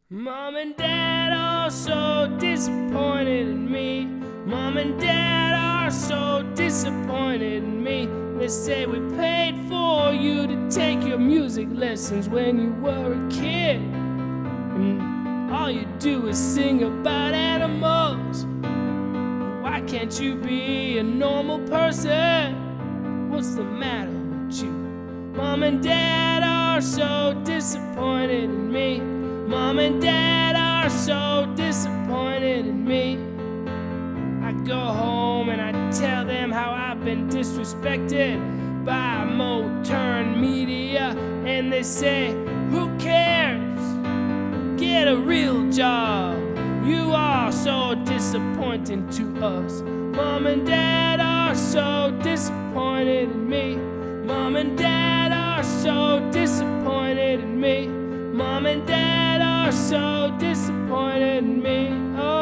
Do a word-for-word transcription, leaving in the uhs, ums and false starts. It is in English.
Mom and Dad are so disappointed in me. Mom and Dad are so disappointed in me. They say we paid for you to take your music lessons when you were a kid, and all you do is sing about animals. Why can't you be a normal person? What's the matter with you? Mom and Dad are so disappointed in me. Mom and Dad are so disappointed in me. I go home and I tell them how I've been disrespected by modern media, and they say, who cares? Get a real job. You are so disappointing to us. Mom and Dad are so disappointed in me. Mom and Dad are so disappointed in me. Mom and Dad are so disappointed in me. Oh.